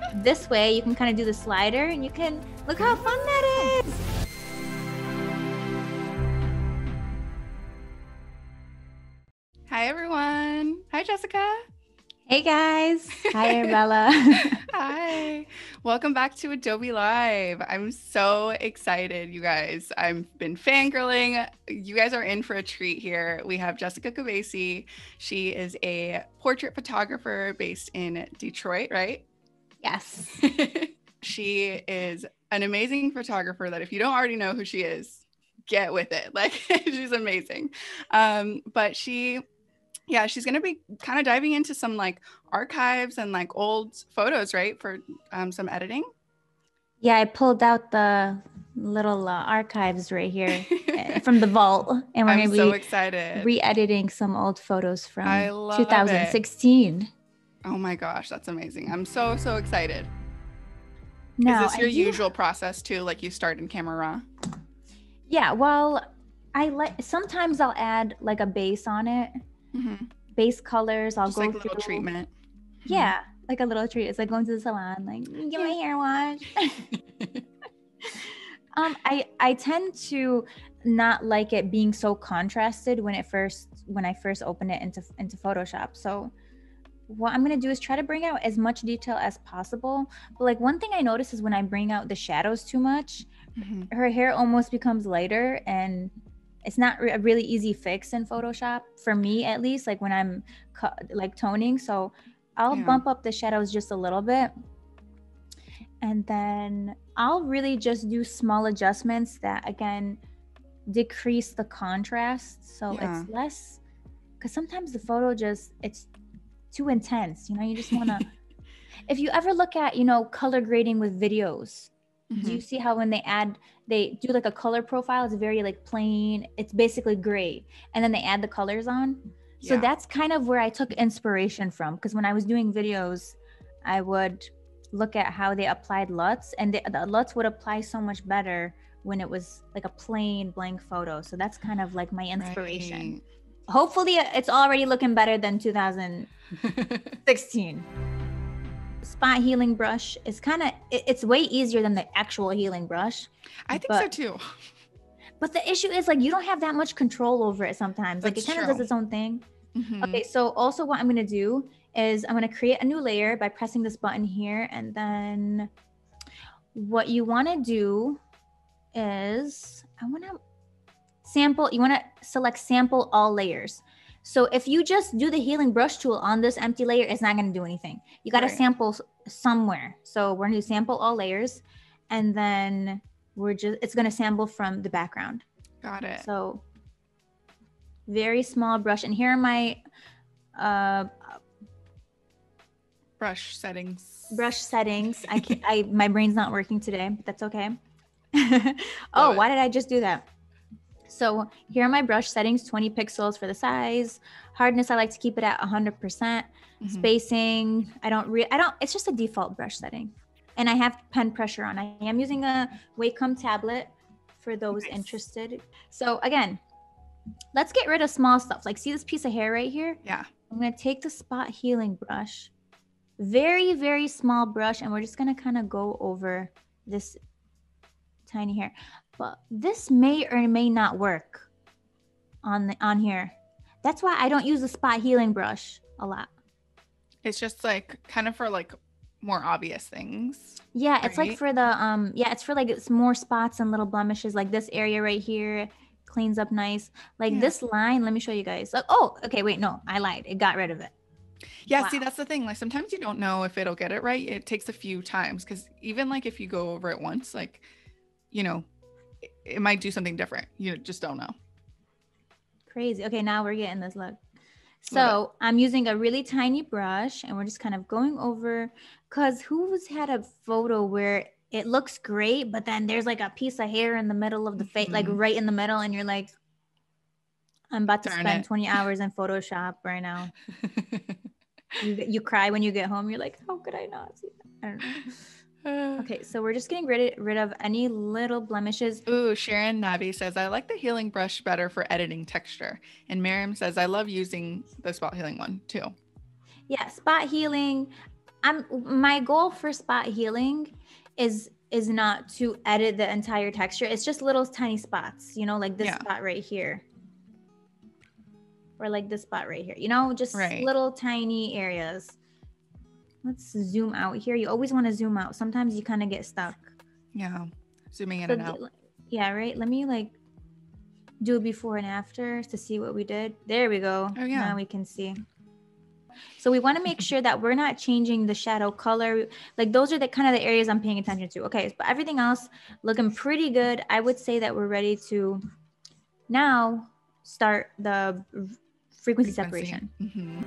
this way you can kind of do the slider and you can look how fun that is. Hi, everyone. Hi, Jessica. Hey, guys. Hi, Arabella. Hi. Welcome back to Adobe Live. I'm so excited, you guys. I've been fangirling. You guys are in for a treat here. We have Jessica Kobeissi. She is a portrait photographer based in Detroit, right? Yes. She is an amazing photographer that if you don't already know who she is, get with it. Like, she's amazing. But she's going to be kind of diving into some like archives and like old photos, right? For some editing. Yeah, I pulled out the little archives right here from the vault. And we're going to be so excited. Re-editing some old photos from I love 2016. It. Oh my gosh, that's amazing. I'm so excited. Now, is this your usual process too? Like you start in camera raw? Yeah, well, sometimes I'll add like a base on it. Mm-hmm. Base colors. I'll go like a through. Little treatment. Yeah, like a little treat. It's like going to the salon, like get my hair washed. I tend to not like it being so contrasted when I first open it into Photoshop. So what I'm gonna do is try to bring out as much detail as possible. But like one thing I notice is when I bring out the shadows too much, her hair almost becomes lighter, and it's not a really easy fix in Photoshop for me, at least. Like when I'm like toning, so I'll bump up the shadows just a little bit, and then I'll really just do small adjustments that again decrease the contrast, so it's less, because sometimes the photo it's too intense, you just want to if you ever look at color grading with videos, do you see how when they do like a color profile, it's very like plain, it's basically gray, and then they add the colors on? So that's kind of where I took inspiration from, because when I was doing videos, I would look at how they applied LUTs, and the LUTs would apply so much better when it was like a plain blank photo. So that's kind of like my inspiration. Right. Hopefully it's already looking better than 2016. Spot healing brush is it's way easier than the actual healing brush. I think so too. But the issue is like you don't have that much control over it sometimes. Like it kind of does its own thing. Okay, so also what I'm going to do is I'm going to create a new layer by pressing this button here, and then what you want to do is you want to select sample all layers. So if you just do the healing brush tool on this empty layer, it's not going to do anything. You got to sample somewhere. So we're going to do sample all layers, and then it's going to sample from the background. Got it. So very small brush. And here are my brush settings. My brain's not working today, but that's okay. Why did I just do that? So here are my brush settings: 20 pixels for the size. Hardness, I like to keep it at 100%. Spacing, it's just a default brush setting. And I have pen pressure on. I am using a Wacom tablet for those interested. So again, let's get rid of small stuff. Like, see this piece of hair right here? Yeah. I'm going to take the spot healing brush, very, very small brush, and we're just going to kind of go over this tiny hair. But this may or may not work on here. That's why I don't use the spot healing brush a lot. It's just like kind of for like more obvious things. Yeah, it's like for the it's for like it's more spots and little blemishes, like this area right here cleans up nice. Like this line, let me show you guys. Okay, wait, no, I lied. It got rid of it. Yeah, see, that's the thing. Like sometimes you don't know if it'll get it right. It takes a few times, because even like if you go over it once, like, it might do something different. You just don't know. Crazy. Okay, now we're getting this look. So I'm using a really tiny brush, and we're just kind of going over, because who's had a photo where it looks great, but then there's like a piece of hair in the middle of the face, like right in the middle, and you're like, I'm about to spend 20 hours in Photoshop right now. You cry when you get home. You're like, how could I not see that? I don't know. Okay, so we're just getting rid of any little blemishes. Ooh, Sharon Nabi says, I like the healing brush better for editing texture. And Miriam says, I love using the spot healing one too. Yeah, spot healing. My goal for spot healing is not to edit the entire texture. It's just little tiny spots, you know, like this spot right here. Or like this spot right here, you know, just little tiny areas. Let's zoom out here. You always want to zoom out. Sometimes you kind of get stuck. Yeah. Zooming in and out. Yeah, right. Let me like do a before and after to see what we did. There we go. Oh yeah. Now we can see. So we want to make sure that we're not changing the shadow color. Like those are the kind of the areas I'm paying attention to. Okay, but everything else looking pretty good. I would say that we're ready to now start the frequency separation. Mm-hmm.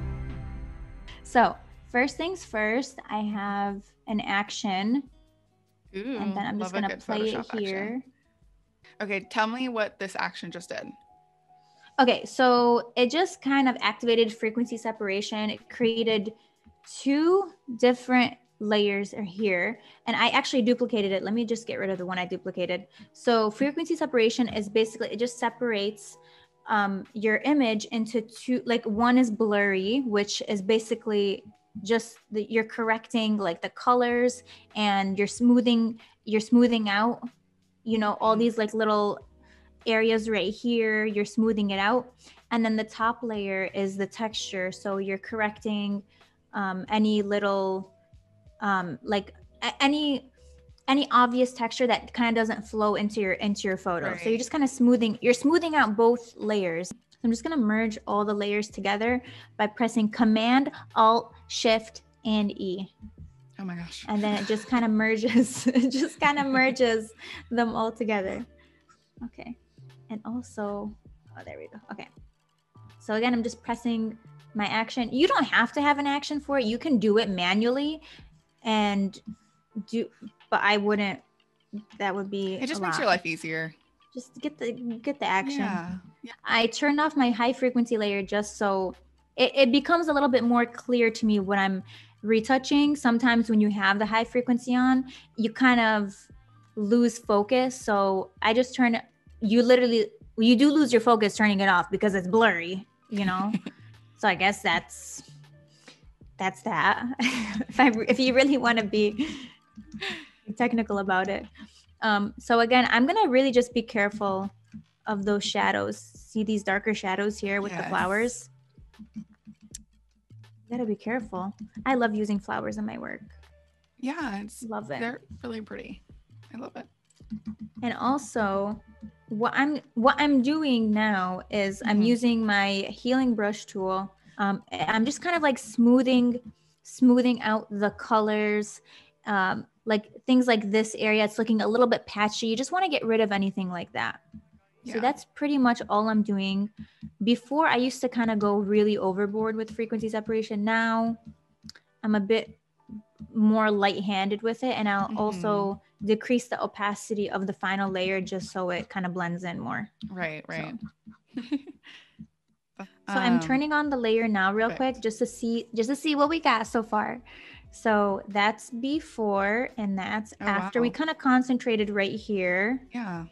So first things first, I have an action. Ooh, and then I'm just going to play it here. Action. Okay, tell me what this action just did. Okay, so it just kind of activated frequency separation. It created 2 different layers here, and I actually duplicated it. Let me just get rid of the one I duplicated. So frequency separation is basically, it just separates your image into 2, like one is blurry, which is basically just you're correcting like the colors, and you're smoothing out, you know, all these like little areas right here, you're smoothing it out. And then the top layer is the texture, so you're correcting any little like any obvious texture that kind of doesn't flow into your photo. So you're just kind of smoothing out both layers. I'm just going to merge all the layers together by pressing Command Alt Shift and E. Oh my gosh. And then it just kind of merges them all together. Okay. And also, oh, there we go. Okay. So again, I'm just pressing my action. You don't have to have an action for it. You can do it manually but I wouldn't. That would be it just makes your life easier. Just get the action. Yeah. I turned off my high frequency layer just so it becomes a little bit more clear to me when I'm retouching. Sometimes when you have the high frequency on, you kind of lose focus. So I just you do lose your focus turning it off because it's blurry, you know? So I guess that's that. if you really want to be technical about it. So again, I'm going to really just be careful of those shadows. See these darker shadows here with the flowers? You got to be careful. I love using flowers in my work. Yeah, love it. They're really pretty. I love it. And also, what I'm doing now is I'm using my healing brush tool. I'm just kind of like smoothing out the colors, like things like this area. It's looking a little bit patchy. You just want to get rid of anything like that. So that's pretty much all I'm doing. Before, I used to kind of go really overboard with frequency separation. Now I'm a bit more light-handed with it, and I'll also decrease the opacity of the final layer just so it kind of blends in more. Right. So I'm turning on the layer now real quick just to see what we got so far. So that's before and that's after. We kind of concentrated right here. Yeah.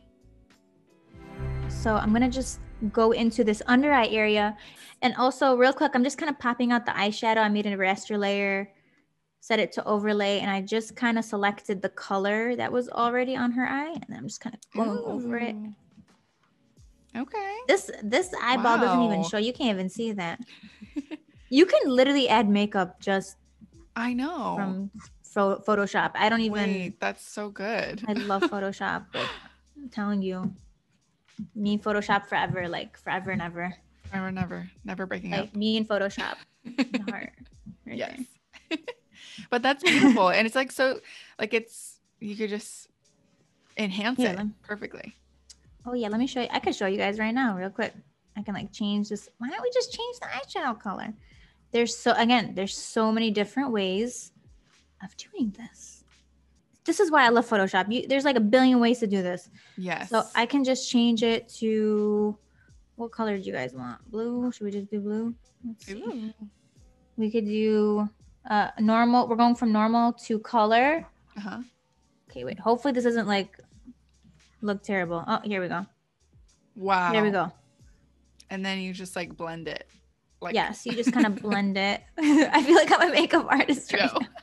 So I'm going to just go into this under eye area. And also real quick, I'm just kind of popping out the eyeshadow. I made a raster layer, set it to overlay, and I just kind of selected the color that was already on her eye. And then I'm just kind of going over it. Okay. This eyeball doesn't even show. You can't even see that. You can literally add makeup just from Photoshop. I don't even. Wait, that's so good. I love Photoshop, but I'm telling you, me and Photoshop forever, like forever and ever. Forever, never breaking up. Me and Photoshop. The heart. Right yes. But that's beautiful, and it's like so, like you could just enhance it perfectly. Oh yeah, let me show you. I could show you guys right now real quick. I can like change this. Why don't we just change the eyeshadow color? There's so many different ways of doing this. This is why I love Photoshop. There's like a billion ways to do this. Yes. So I can just change it to, what color do you guys want? Blue? Should we just do blue? Let's see. Ooh. We could do normal. We're going from normal to color. Okay, wait. Hopefully this doesn't like look terrible. Oh, here we go. Wow. There we go. And then you just like blend it. Like, yes, you just kind of blend it. I feel like I'm a makeup artist right now.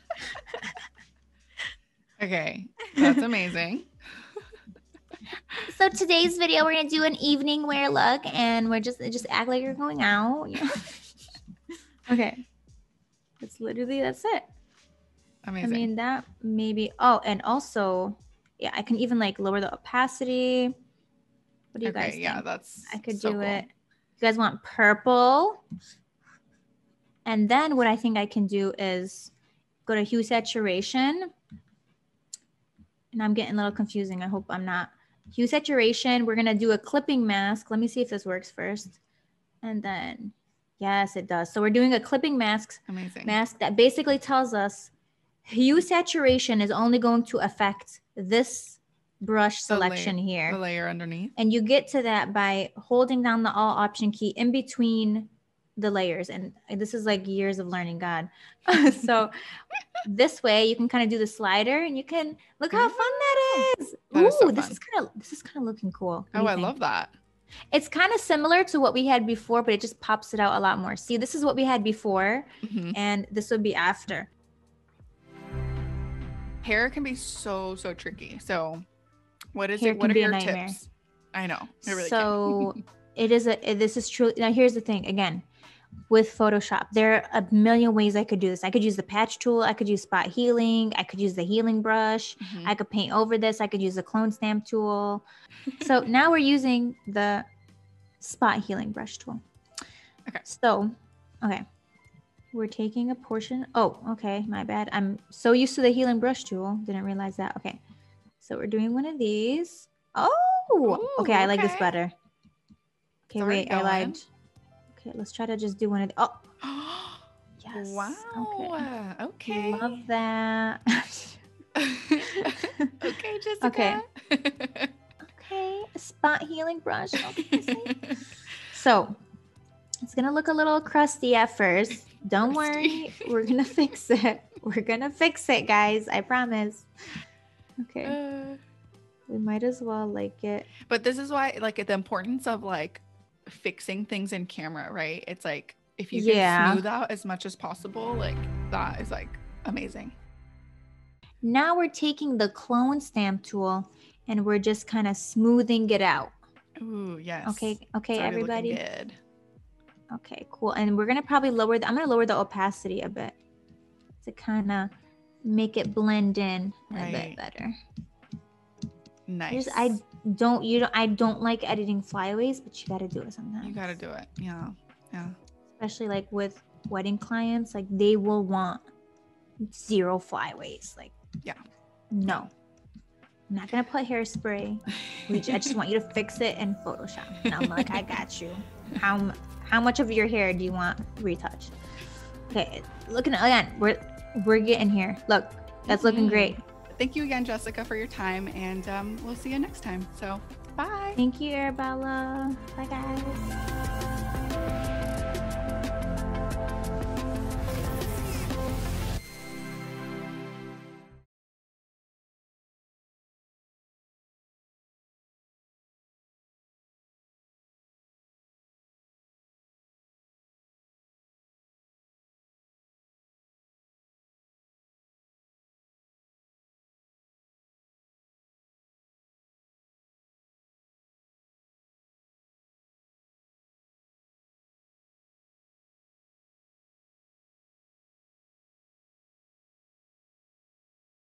Okay, that's amazing. So today's video, we're gonna do an evening wear look, and we're just act like you're going out. Okay, that's it. Amazing. I mean, that maybe. Oh, and also, yeah, I can even like lower the opacity. What do you guys think? Yeah, that's I could so do cool. it. You guys want purple? And then what I think I can do is go to hue saturation. And I'm getting a little confusing. I hope I'm not. Hue saturation. We're gonna do a clipping mask. Let me see if this works first. And then, yes, it does. So we're doing a clipping mask. Amazing. Mask that basically tells us hue saturation is only going to affect this brush selection here. The layer underneath. And you get to that by holding down the Alt Option key in between the layers. And this is like years of learning, God. So this way you can kind of do the slider and you can look how fun that is. That is so fun. This is kind of looking cool. Oh, I love that. It's kind of similar to what we had before, but it just pops it out a lot more. See, this is what we had before, and this would be after. Hair can be so tricky. So what is Hair it? What can are be a your nightmare. tips? I know. It really so can. this is true. Now here's the thing again. With Photoshop, there are a million ways I could do this. I could use the patch tool. I could use spot healing. I could use the healing brush. I could paint over this. I could use the clone stamp tool. So now we're using the spot healing brush tool. Okay. So, okay. We're taking a portion. Oh, okay. My bad. I'm so used to the healing brush tool. Didn't realize that. Okay. So we're doing one of these. Oh, ooh, okay. I like this better. Okay, wait. I lied. Going. Okay, let's try to just do one of the, oh, yes. Wow. Okay. Love that. Okay, Jessica. Okay, a spot healing brush. So it's gonna look a little crusty at first. Don't worry, we're gonna fix it. We're gonna fix it, guys. I promise. Okay. We might as well like it. But this is why, like, the importance of like fixing things in camera, right? It's like if you can smooth out as much as possible, like that is like amazing. Now we're taking the clone stamp tool and we're just kind of smoothing it out. Ooh, yes. Okay, it's everybody. Good. Okay, cool. And we're gonna probably lower I'm gonna lower the opacity a bit to kind of make it blend in a bit better. Nice. I don't like editing flyaways, but you got to do it sometimes. You got to do it. Yeah. Especially like with wedding clients, like they will want 0 flyaways. Like, no. I'm not gonna put hairspray. I just want you to fix it in Photoshop. And I'm like, I got you. How much of your hair do you want retouched? Okay, looking again. We're getting here. Look, that's looking great. Thank you again, Jessica, for your time, and we'll see you next time. So, bye. Thank you, Arabella. Bye, guys.